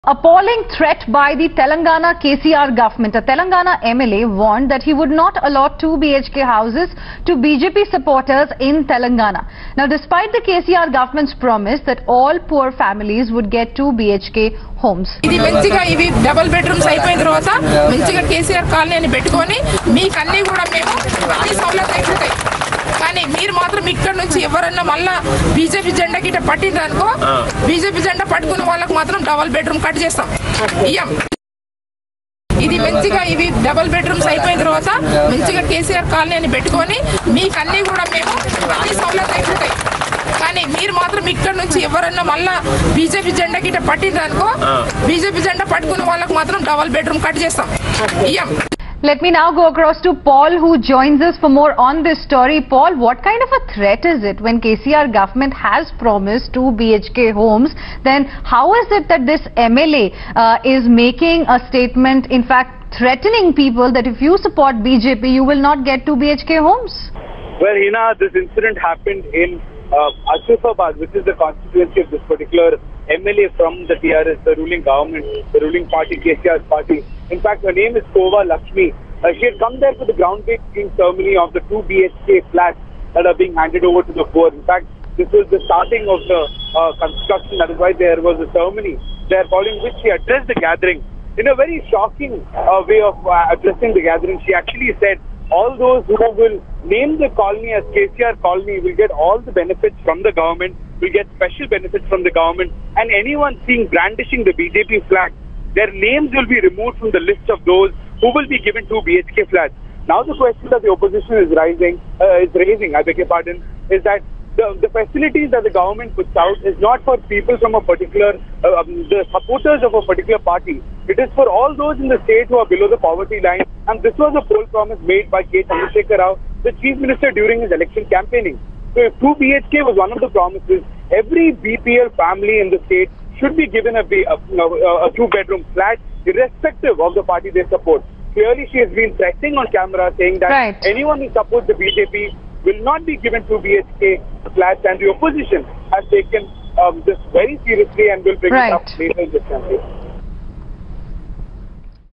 Appalling threat by the Telangana KCR government. A Telangana MLA warned that he would not allot 2 BHK houses to BJP supporters in Telangana. Now, despite the KCR government's promise that all poor families would get 2 BHK homes. ఇది మంచిగా ఇవి double bedrooms అయిపోయిన తర్వాత మంచిగా KCR colony అని పెట్టుకొని మీకు అన్ని కూడా మేము అన్ని సౌలభ్యం అయిపోతాయి. కానీ మీరు మాత్రం ఇక్కడ నుంచి ఎవరన్నా మళ్ళా బీజేపీ జెండా గిట్ట పట్టిందనుకో బీజేపీ జెండా పట్టుకున్న వాళ్ళకి మాత్రం డబుల్ బెడ్రూమ్ కట్ చేస్తాం. ఇది మంచిగా ఇవి డబుల్ బెడ్రూమ్స్ అయిపోయిన తర్వాత మంచిగా కేసీఆర్ కాలనీ అని పెట్టుకొని మీకు అన్ని కూడా మేము అన్ని సౌలభ్యం అయిపోతాయి. కానీ మీరు మాత్రం ఇక్కడ నుంచి ఎవరన్నా మళ్ళా బీజేపీ జెండా గిట్ట పట్టిందనుకో బీజేపీ జెండా పట్టుకున్న వాళ్ళకి మాత్రం డబుల్ బెడ్రూమ్ కట్ చేస్తాం. Let me now go across to Paul, who joins us for more on this story. Paul, what kind of a threat is it when KCR government has promised 2 BHK homes? Then how is it that this MLA is making a statement, in fact threatening people that if you support BJP, you will not get 2 BHK homes? Well, Hina, this incident happened in Asifabad, which is the constituency of this particular MLA from the TRS, the ruling government, the ruling party, KCR's party. In fact, her name is Kova Lakshmi. She had come there for the groundbreaking ceremony of the 2 BHK flats that are being handed over to the poor. In fact, this was the starting of the construction. That is why there was a ceremony there, following which she addressed the gathering in a very shocking way of addressing the gathering. She actually said all those who will name the colony as KCR colony will get all the benefits from the government, will get special benefits from the government, and anyone seen brandishing the BJP flag, their names will be removed from the list of those who will be given 2 BHK flats. Now the question that the opposition is raising, I beg your pardon, is that the facilities that the government puts out is not for people from a particular, the supporters of a particular party. It is for all those in the state who are below the poverty line. And this was a poll promise made by K. Chandrasekhar Rao, the chief minister, during his election campaigning. So if 2 BHK was one of the promises, every BPL family in the state should be given a 2-bedroom flat, irrespective of the party they support. Clearly, she has been threatening on camera, saying that anyone who supports the BJP will not be given 2 BHK flats, and the opposition has taken this very seriously and will bring it up later in this campaign.